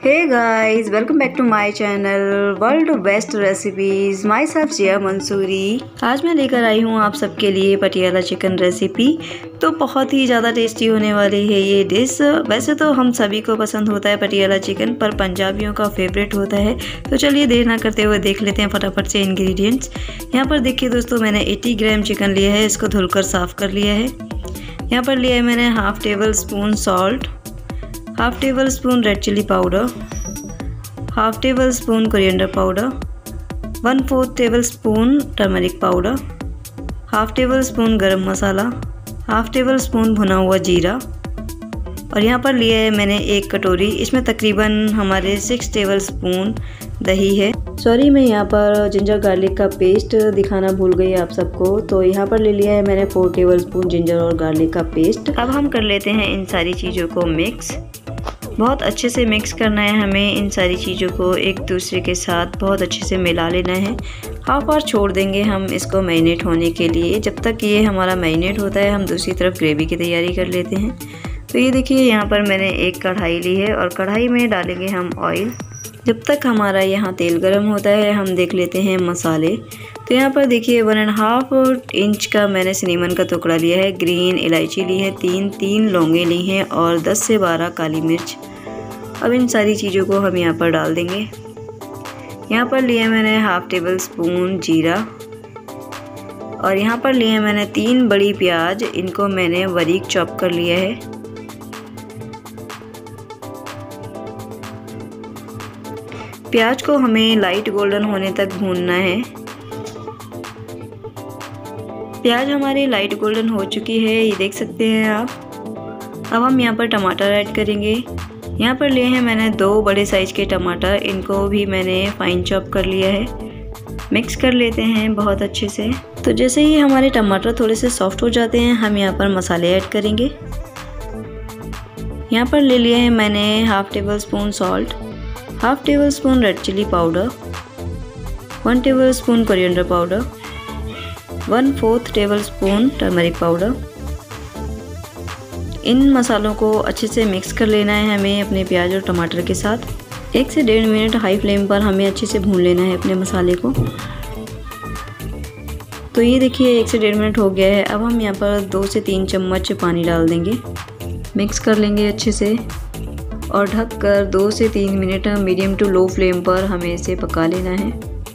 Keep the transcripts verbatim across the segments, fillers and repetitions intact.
Hey guys, welcome back to my channel world best recipes. Myself Jiya Mansuri. आज मैं लेकर आई हूँ आप सबके लिए पटियाला चिकन रेसिपी। तो बहुत ही ज़्यादा टेस्टी होने वाली है ये डिश। वैसे तो हम सभी को पसंद होता है पटियाला चिकन, पर पंजाबियों का फेवरेट होता है। तो चलिए देर ना करते हुए देख लेते हैं फटाफट से इंग्रेडिएंट्स। यहाँ पर देखिए दोस्तों, मैंने अस्सी ग्राम चिकन लिया है। इसको धुलकर साफ़ कर लिया है। यहाँ पर लिया है मैंने half tablespoon salt, half tablespoon red chilli powder, half tablespoon coriander powder, one fourth tablespoon turmeric powder, half tablespoon garam masala, half table spoon भुना हुआ जीरा। और यहाँ पर लिया है मैंने एक कटोरी, इसमें तकरीबन हमारे सिक्स टेबल स्पून दही है। सॉरी, मैं यहाँ पर जिंजर गार्लिक का पेस्ट दिखाना भूल गई आप सबको। तो यहाँ पर ले लिया है मैंने फोर टेबल स्पून जिंजर और गार्लिक का पेस्ट। अब हम कर लेते हैं इन सारी चीज़ों को मिक्स। बहुत अच्छे से मिक्स करना है हमें। इन सारी चीज़ों को एक दूसरे के साथ बहुत अच्छे से मिला लेना है। हाफ आवर छोड़ देंगे हम इसको मैरिनेट होने के लिए। जब तक ये हमारा मैरिनेट होता है, हम दूसरी तरफ ग्रेवी की तैयारी कर लेते हैं। तो ये देखिए, यहाँ पर मैंने एक कढ़ाई ली है और कढ़ाई में डालेंगे हम ऑयल। जब तक हमारा यहाँ तेल गर्म होता है, हम देख लेते हैं मसाले। तो यहाँ पर देखिए वन एंड हाफ इंच का मैंने सिनेमन का टुकड़ा लिया है, ग्रीन इलायची ली है, तीन तीन लौंगे ली हैं और दस से बारह काली मिर्च। अब इन सारी चीज़ों को हम यहाँ पर डाल देंगे। यहाँ पर लिया मैंने हाफ टेबल स्पून जीरा और यहाँ पर लिए मैंने तीन बड़ी प्याज। इनको मैंने बारीक चॉप कर लिया है। प्याज को हमें लाइट गोल्डन होने तक भूनना है। प्याज हमारी लाइट गोल्डन हो चुकी है, ये देख सकते हैं आप। अब हम यहाँ पर टमाटर ऐड करेंगे। यहाँ पर लिए हैं मैंने दो बड़े साइज़ के टमाटर। इनको भी मैंने फाइन चॉप कर लिया है। मिक्स कर लेते हैं बहुत अच्छे से। तो जैसे ही हमारे टमाटर थोड़े से सॉफ्ट हो जाते हैं, हम यहाँ पर मसाले ऐड करेंगे। यहाँ पर ले लिए हैं मैंने half tablespoon salt, half tablespoon red chilli powder, one tablespoon coriander powder, one fourth tablespoon turmeric powder. इन मसालों को अच्छे से मिक्स कर लेना है हमें अपने प्याज और टमाटर के साथ। एक से डेढ़ मिनट हाई फ्लेम पर हमें अच्छे से भून लेना है अपने मसाले को। तो ये देखिए, एक से डेढ़ मिनट हो गया है। अब हम यहाँ पर दो से तीन चम्मच पानी डाल देंगे। मिक्स कर लेंगे अच्छे से और ढककर दो से तीन minute medium to low flame पर हमें इसे पका लेना है।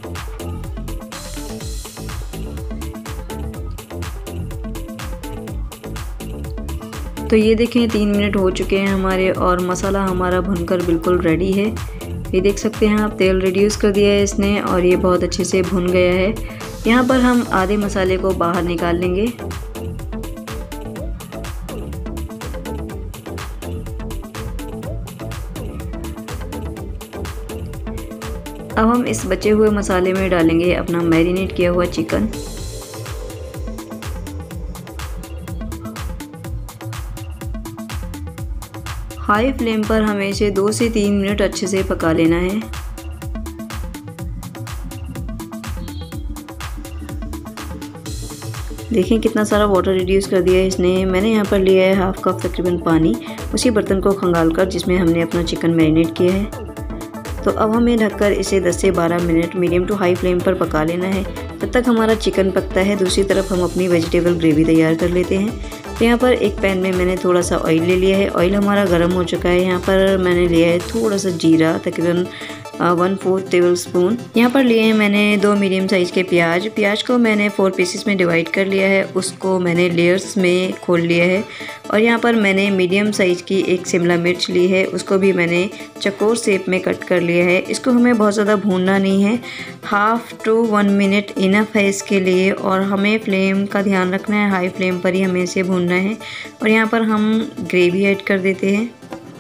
तो ये देखें, तीन मिनट हो चुके हैं हमारे और मसाला हमारा भुनकर बिल्कुल रेडी है। ये देख सकते हैं आप, तेल रिड्यूस कर दिया है इसने और ये बहुत अच्छे से भुन गया है। यहाँ पर हम आधे मसाले को बाहर निकाल लेंगे। अब हम इस बचे हुए मसाले में डालेंगे अपना मैरिनेट किया हुआ चिकन। हाई फ्लेम पर हमें इसे दो से तीन मिनट अच्छे से पका लेना है। देखें कितना सारा वाटर रिड्यूस कर दिया है इसने। मैंने यहाँ पर लिया है हाफ कप तकरीबन पानी, उसी बर्तन को खंगाल कर जिसमें हमने अपना चिकन मैरिनेट किया है। तो अब हमें ढककर इसे दस से बारह minute medium to high flame पर पका लेना है। तब तक हमारा चिकन पकता है, दूसरी तरफ हम अपनी वेजिटेबल ग्रेवी तैयार कर लेते हैं। तो यहाँ पर एक पैन में मैंने थोड़ा सा ऑयल ले लिया है। ऑयल हमारा गर्म हो चुका है। यहाँ पर मैंने लिया है थोड़ा सा जीरा, तकरीबन वन फोर्थ टेबल स्पून। यहाँ पर लिए हैं मैंने दो मीडियम साइज़ के प्याज। प्याज को मैंने फोर पीसेस में डिवाइड कर लिया है, उसको मैंने लेयर्स में खोल लिया है। और यहाँ पर मैंने मीडियम साइज़ की एक शिमला मिर्च ली है, उसको भी मैंने चकोर शेप में कट कर लिया है। इसको हमें बहुत ज़्यादा भूनना नहीं है, half to one minute enough है इसके लिए। और हमें फ्लेम का ध्यान रखना है, हाई फ्लेम पर ही हमें इसे भूनना है। और यहाँ पर हम ग्रेवी ऐड कर देते हैं।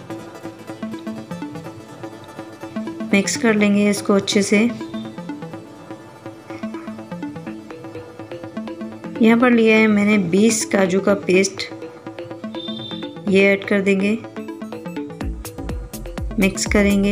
मिक्स कर लेंगे इसको अच्छे से। यहाँ पर लिया है मैंने बीस काजू का पेस्ट, ये ऐड कर देंगे। मिक्स करेंगे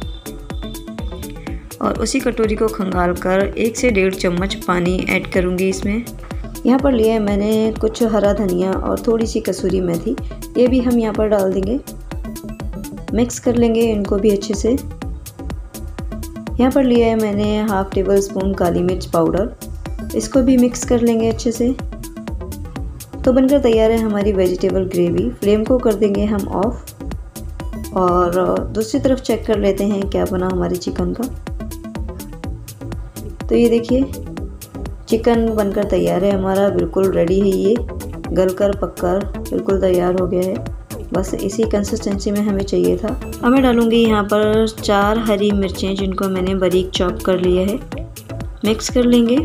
और उसी कटोरी को खंगाल कर एक से डेढ़ चम्मच पानी ऐड करूँगी इसमें। यहाँ पर लिया है मैंने कुछ हरा धनिया और थोड़ी सी कसूरी मेथी, ये भी हम यहाँ पर डाल देंगे। मिक्स कर लेंगे इनको भी अच्छे से। यहाँ पर लिया है मैंने हाफ़ टेबल स्पून काली मिर्च पाउडर, इसको भी मिक्स कर लेंगे अच्छे से। तो बनकर तैयार है हमारी वेजिटेबल ग्रेवी। फ्लेम को कर देंगे हम ऑफ और दूसरी तरफ चेक कर लेते हैं क्या बना हमारे चिकन का। तो ये देखिए चिकन बनकर तैयार है हमारा, बिल्कुल रेडी है। ये गलकर पककर बिल्कुल तैयार हो गया है। बस इसी कंसिस्टेंसी में हमें चाहिए था। अब मैं डालूँगी यहाँ पर चार हरी मिर्चें जिनको मैंने बारीक चॉप कर लिया है। मिक्स कर लेंगे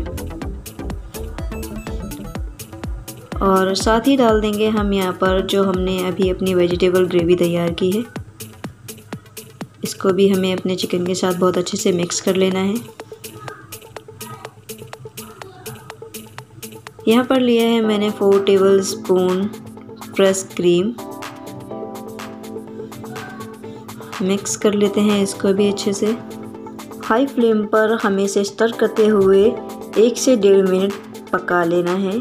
और साथ ही डाल देंगे हम यहाँ पर जो हमने अभी अपनी वेजिटेबल ग्रेवी तैयार की है। इसको भी हमें अपने चिकन के साथ बहुत अच्छे से मिक्स कर लेना है। यहाँ पर लिया है मैंने four tablespoon fresh cream. Mix कर लेते हैं इसको भी अच्छे से। हाई फ्लेम पर हमें इसे स्टर करते हुए एक से डेढ़ मिनट पका लेना है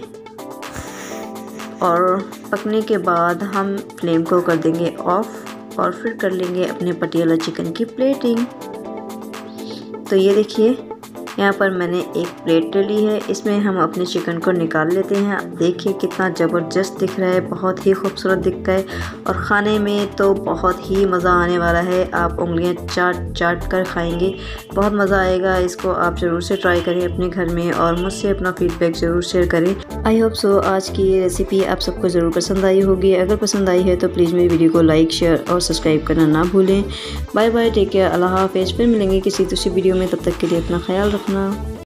और पकने के बाद हम फ्लेम को कर देंगे ऑफ और फिर कर लेंगे अपने पटियाला चिकन की प्लेटिंग। तो ये देखिए यहाँ पर मैंने एक प्लेट ले ली है, इसमें हम अपने चिकन को निकाल लेते हैं। आप देखिए कितना ज़बरदस्त दिख रहा है, बहुत ही खूबसूरत दिखता है और ख़ाने में तो बहुत ही मज़ा आने वाला है। आप उंगलियां चाट चाट कर खाएंगे, बहुत मज़ा आएगा। इसको आप ज़रूर से ट्राई करें अपने घर में और मुझसे अपना फीडबैक ज़रूर शेयर करें। आई होप सो आज की ये रेसिपी आप सबको ज़रूर पसंद आई होगी। अगर पसंद आई है तो प्लीज़ मेरी वीडियो को लाइक शेयर और सब्सक्राइब करना ना भूलें। बाय बाय, टेक केयर, अल्लाह हाफ़िज़। फिर मिलेंगे किसी दूसरी वीडियो में, तब तक के लिए अपना ख्याल रखना।